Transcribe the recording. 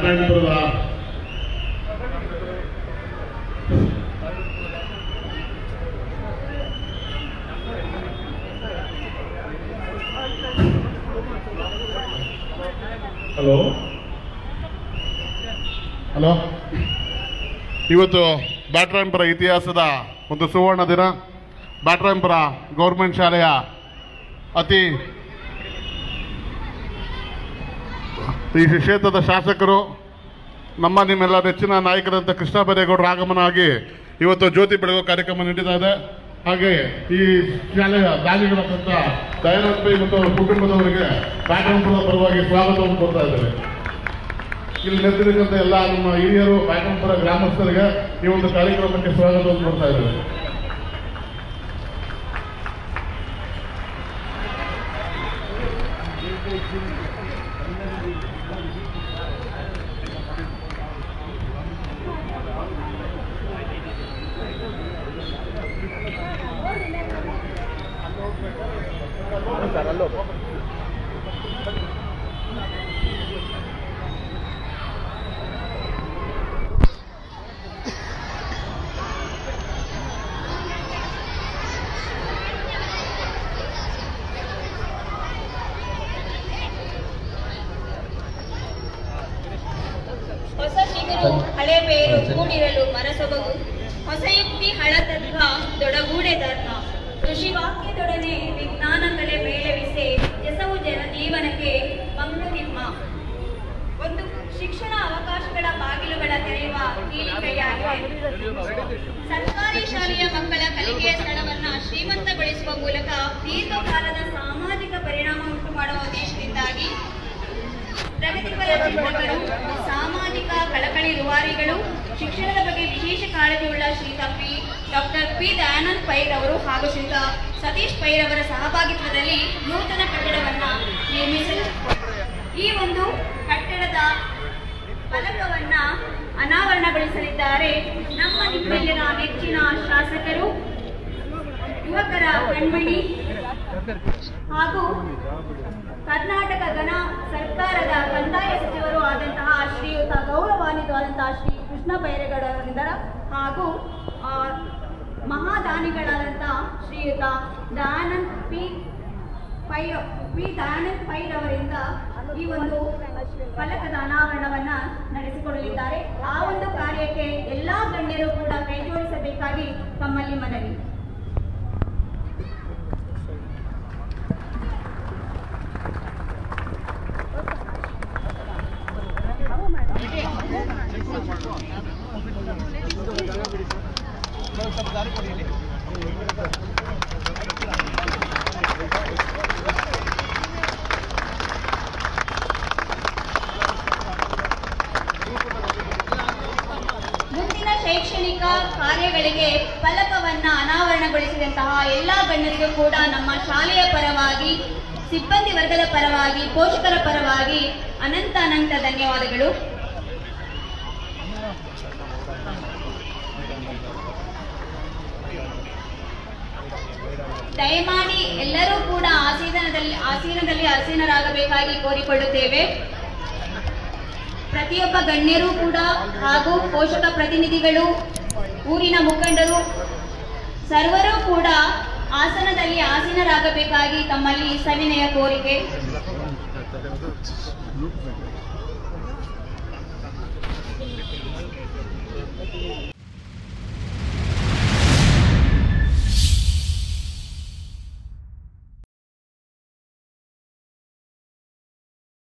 ಬ್ಯಾಟ್ರಾಯನಪುರದ hello hello ಇವತ್ತು ಬ್ಯಾಟ್ರಾಯನಪುರ ಇತಿಹಾಸದ ಒಂದು ಸುವರ್ಣ ದಿನ. ಬ್ಯಾಟ್ರಾಯನಪುರ ಗೌರ್ಮೆಂಟ್ ಶಾಲೆಯ ಅತಿ ಈ ಕ್ಷೇತ್ರದ ಶಾಸಕರು ನಮ್ಮ ನಿಮ್ಮೆಲ್ಲ ನೆಚ್ಚಿನ ನಾಯಕರಂತ ಕೃಷ್ಣ ಬೈರೇಗೌಡರ ಆಗಮನ ಆಗಿ ಇವತ್ತು ಜ್ಯೋತಿ ಬೆಳಗೋ ಕಾರ್ಯಕ್ರಮ ನಡೀತಾ ಇದೆ. ಹಾಗೆ ಈ ಶಾಲೆಯ ದಾನಿಗಳಾದಂಥ ದಯಾನಂದ ಪೈ ಮತ್ತು ಅವರ ಕುಟುಂಬದವರಿಗೆ ಬ್ಯಾಟ್ರಾಯನಪುರದ ಪರವಾಗಿ ಸ್ವಾಗತವನ್ನು ಕೊಡ್ತಾ ಇದ್ದಾರೆ. ಇಲ್ಲಿ ನೆರೆದಿರತಕ್ಕಂಥ ಎಲ್ಲ ನಮ್ಮ ಹಿರಿಯರು ಬ್ಯಾಟ್ರಾಯನಪುರ ಗ್ರಾಮಸ್ಥರಿಗೆ ಈ ಒಂದು ಕಾರ್ಯಕ್ರಮಕ್ಕೆ ಸ್ವಾಗತವನ್ನು ಕೊಡ್ತಾ ಇದ್ದಾರೆ. ಹೊಸ ಚಿಗುರು ಹಳೆ ಬೇರು ಕೂಡಿರಲು ಮರಸೊಬಗು, ಹೊಸ ಯುಕ್ತಿ ಹಳತತ್ವ ದೊಡಗೂಡೆ ಧರ್ಮ, ಋಷಿ ವಾಕ್ಯದೊಡನೆ ವಿಜ್ಞಾನ ಕಲೆ ಮೇಳವಿಸೆ, ಎಸವು ಜನ ಜೀವನಕ್ಕೆ ಮಂಗತಿಮ್ಮ. ಒಂದು ಶಿಕ್ಷಣ ಅವಕಾಶಗಳ ಬಾಗಿಲುಗಳ ತೆರೆಯುವ ಕೀಲಿಕೈಯಾಗಿದೆ. ಸರ್ಕಾರಿ ಶಾಲೆಯ ಮಕ್ಕಳ ಕಲಿಕೆಯ ಸ್ಥಳವನ್ನ ಶ್ರೀಮಂತಗೊಳಿಸುವ ಮೂಲಕ ದೀರ್ಘಕಾಲದ ಸಾಮಾಜಿಕ ಪರಿಣಾಮ ಉಂಟು ಮಾಡುವ ಉದ್ದೇಶದಿಂದಾಗಿ ಪ್ರಗತಿಪರ ಚಿಂತಕರು, ಸಾಮಾಜಿಕ ಕಳಕಳಿ ರೂವಾರಿಗಳು, ಶಿಕ್ಷಣದ ಬಗ್ಗೆ ವಿಶೇಷ ಕಾಳಜಿಯುಳ್ಳ ಶ್ರೀಯುತ ಡಾಕ್ಟರ್ ಪಿ ದಯಾನಂದ ಪೈರವರು ಹಾಗೂ ಶ್ರೀಯುತ ಸತೀಶ್ ಪೈರವರ ಸಹಭಾಗಿತ್ವದಲ್ಲಿ ನೂತನ ಕಟ್ಟಡವನ್ನ ನಿರ್ಮಿಸಲು ಈ ಒಂದು ಕಟ್ಟಡದ ಫಲಕವನ್ನ ಅನಾವರಣಗೊಳಿಸಲಿದ್ದಾರೆ. ನಮ್ಮ ನಿಮ್ಮೆಲ್ಲರ ನೆಚ್ಚಿನ ಶಾಸಕರು, ಯುವಕರ ಕಣ್ಮಣಿ ಹಾಗೂ ಕರ್ನಾಟಕ ಗಣ ಸರ್ಕಾರದ ಕಂದಾಯ ಸಚಿವರು ಆದಂತಹ ಶ್ರೀಯುತ ಗೌರವಾನ್ವಿತವಾದಂತಹ ಶ್ರೀ ಕೃಷ್ಣ ಬೈರೇಗೌಡರಿಂದ ಹಾಗೂ ಮಹಾದಾನಿಗಳಾದಂತಹ ಶ್ರೀಯುತ ದಯಾನಂದ ಪೈರವರಿಂದ ಈ ಒಂದು ಫಲಕದ ಅನಾವರಣವನ್ನ ನಡೆಸಿಕೊಡಲಿದ್ದಾರೆ. ಆ ಒಂದು ಕಾರ್ಯಕ್ಕೆ ಎಲ್ಲಾ ಗಣ್ಯರು ಕೂಡ ಕೈಜೋಡಿಸಬೇಕಾಗಿ ತಮ್ಮಲ್ಲಿ ಮನವಿ. ಮುಂದಿನ ಶೈಕ್ಷಣಿಕ ಕಾರ್ಯಗಳಿಗೆ ಫಲಕವನ್ನ ಅನಾವರಣಗೊಳಿಸಿದಂತಹ ಎಲ್ಲಾ ಗಣ್ಯರಿಗೂ ಕೂಡ ನಮ್ಮ ಶಾಲೆಯ ಪರವಾಗಿ, ಸಿಬ್ಬಂದಿ ವರ್ಗದ ಪರವಾಗಿ, ಪೋಷಕರ ಪರವಾಗಿ ಅನಂತ ಧನ್ಯವಾದಗಳು. ದಯಮಾಡಿ ಎಲ್ಲರೂ ಕೂಡ ಆಸೀನದಲ್ಲಿ ಆಸೀನರಾಗಬೇಕಾಗಿ ಕೋರಿಕೊಳ್ಳುತ್ತೇವೆ. ಪ್ರತಿಯೊಬ್ಬ ಗಣ್ಯರು ಕೂಡ ಹಾಗೂ ಪೋಷಕ ಪ್ರತಿನಿಧಿಗಳು, ಊರಿನ ಮುಖಂಡರು ಸರ್ವರೂ ಕೂಡ ಆಸನದಲ್ಲಿ ಆಸೀನರಾಗಬೇಕಾಗಿ ತಮ್ಮಲ್ಲಿ ಸವಿನಯ ಕೋರಿಕೆ.